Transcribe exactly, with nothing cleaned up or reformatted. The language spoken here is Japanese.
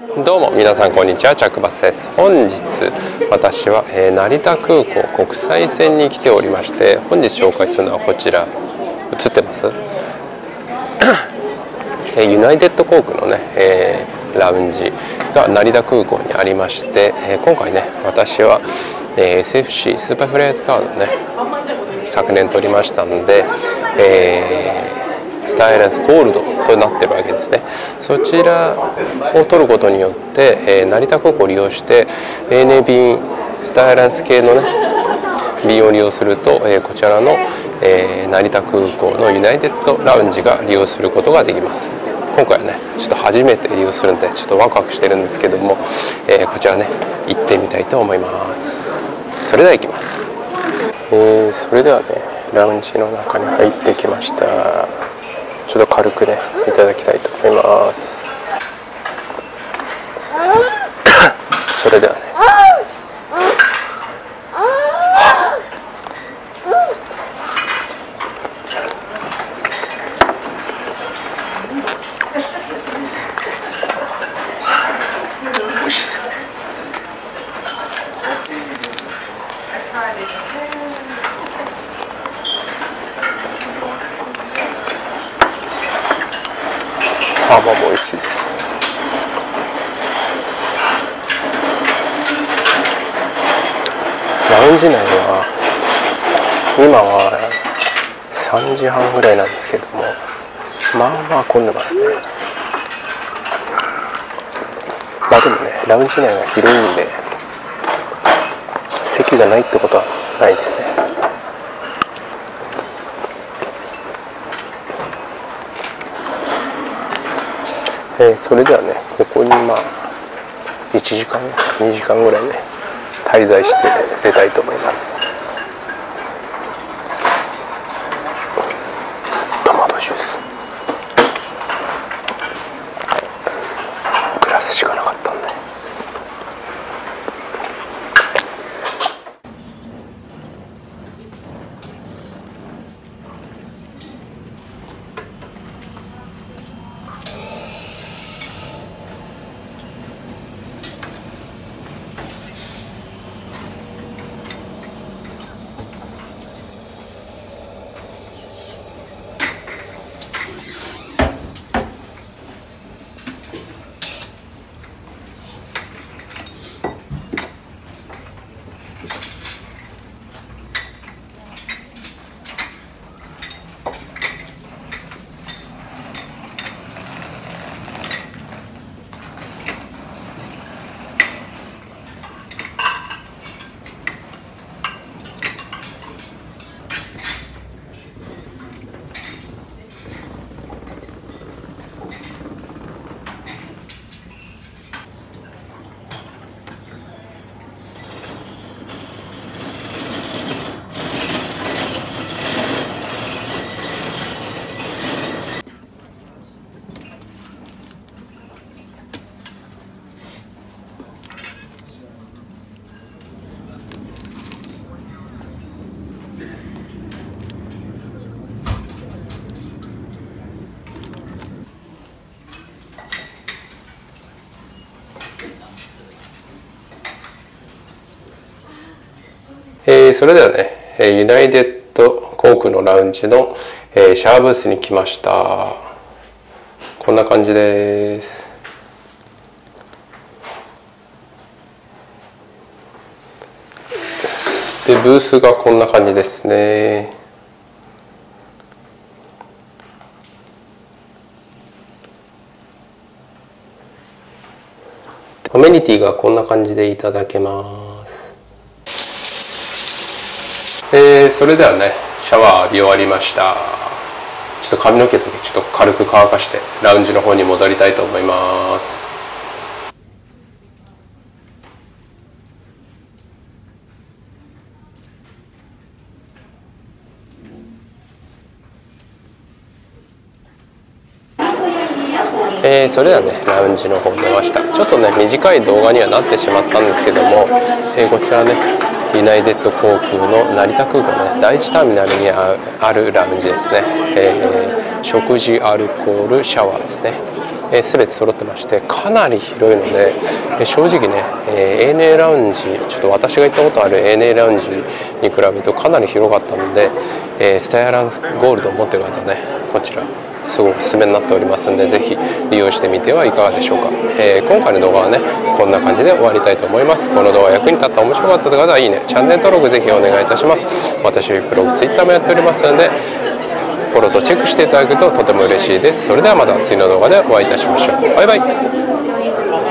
どうも皆さんこんにちは、チャックバスです。本日私は、えー、成田空港国際線に来ておりまして、本日紹介するのはこちら、映ってますえー、ユナイテッド航空のね、えー、ラウンジが成田空港にありまして、えー、今回ね私は、えー、エスエフシー スーパーフレアーズカードをね昨年取りましたので、えースタイランスゴールドとなってるわけですね。そちらを取ることによって、えー、成田空港を利用して エーエヌエー 便スタイランス系のね便を利用すると、えー、こちらの、えー、成田空港のユナイテッドラウンジが利用することができます。今回はねちょっと初めて利用するんでちょっとワクワクしてるんですけども、えー、こちらね行ってみたいと思います。それでは行きます。えー、それではねラウンジの中に入ってきました。ちょっと軽くねいただきたいと思います。それではねサーモンも美味しいです。ラウンジ内は今はさんじはんぐらいなんですけども、まあまあ混んでますね。まあでもねラウンジ内は広いんで席がないってことはないですね。えー、それではねここにまあいちじかんにじかんぐらいね滞在して出たいと思います。トマトジュースグラスしかなかったんで、えー、それではねユナイテッド航空のラウンジの、えー、シャワーブースに来ました。こんな感じです。でブースがこんな感じですね。アメニティがこんな感じでいただけます。えー、それではねシャワー浴び終わりました。ちょっと髪の毛だけちょっと軽く乾かしてラウンジの方に戻りたいと思います。えー、それではねラウンジの方出ました。ちょっとね短い動画にはなってしまったんですけども、えー、こちらねユナイテッド航空の成田空港の、ね、第一ターミナルにあるラウンジですね。えー、食事アルコールシャワーですね。 えー、全て揃ってましてかなり広いので、えー、正直ね、えー、エーエヌエー ラウンジちょっと私が行ったことある エーエヌエー ラウンジに比べるとかなり広かったので、えー、スタイアランスゴールドを持っている方はねこちらすごくおすすめになっておりますのでぜひ利用してみてはいかがでしょうか。えー、今回の動画はねこんな感じで終わりたいと思います。この動画役に立った面白かったという方はいいね、チャンネル登録ぜひお願いいたします。私ブログ、ツイッターもやっておりますのでフォローとチェックしていただくととても嬉しいです。それではまた次の動画でお会いいたしましょう。バイバイ。